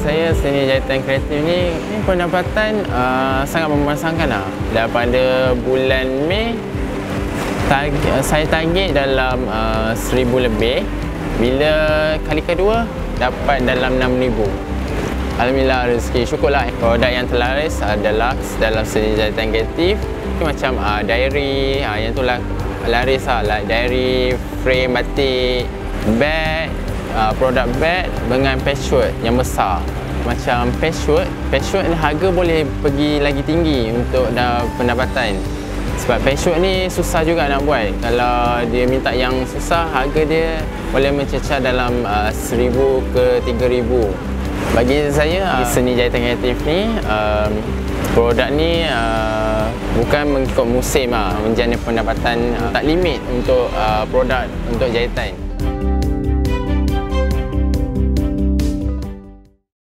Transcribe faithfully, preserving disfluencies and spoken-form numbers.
saya seni jahitan kreatif ni, ni pendapatan uh, sangat memasangkan lah. Daripada bulan Mei target, uh, saya target dalam uh, seribu lebih. Bila kali kedua dapat dalam enam ribu. Alhamdulillah, rezeki, syukurlah. Produk yang terlaris adalah dalam seni jahitan kreatif macam uh, diary, uh, yang tu lah laris lah, like diary, frame batik, bag, uh, produk bag dengan patchwork yang besar. Macam patchwork, patchwork ni harga boleh pergi lagi tinggi untuk dah pendapatan. Sebab patchwork ni susah juga nak buat. Kalau dia minta yang susah, harga dia boleh mencecah dalam uh, seribu ke tiga ribu. Bagi saya, uh, seni jahitan kreatif ni, um, produk ni uh, bukan mengikut musim lah, menjana pendapatan uh, tak limit untuk uh, produk untuk jahitan.